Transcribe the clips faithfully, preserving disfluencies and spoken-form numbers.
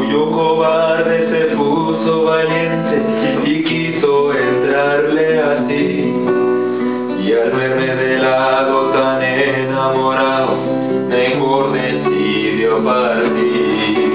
orgullo cobarde se puso valiente y quiso entrarle así. Y al verme de lado tan enamorado, mejor decidió partir.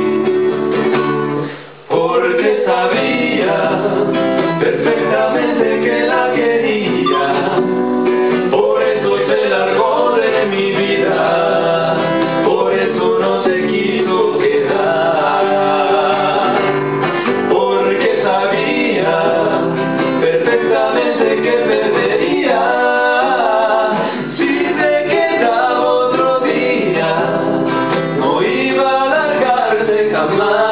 Porque sabía perfectamente que la quería, por eso se largó de mi vida, por eso no se quiso quedar. Porque sabía perfectamente que perdería si se quedaba otro día, no iba a largarse jamás.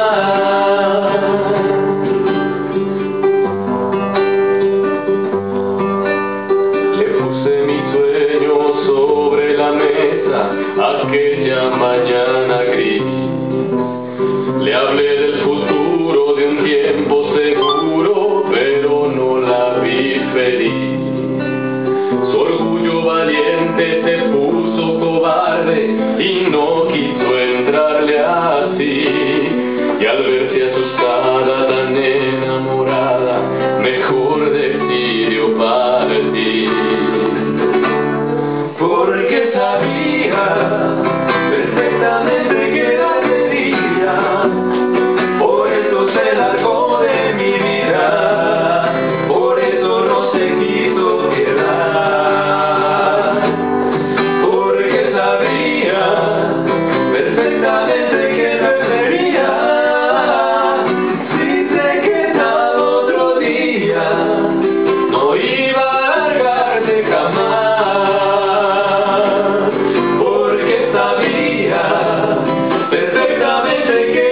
Aquella mañana gris, le hablé del futuro, de un tiempo seguro, pero no la vi feliz. Su orgullo valiente se puso cobarde y no quiso entrarle así. Y al verse asustada, tan enamorada, mejor decidió partir. Porque sabía perfectamente que la quería, por eso se largó de mi vida, por eso no se quiso quedar. Porque sabía perfectamente que perdería si se quedaba otro día, no iba a largarse jamás. Perfectamente que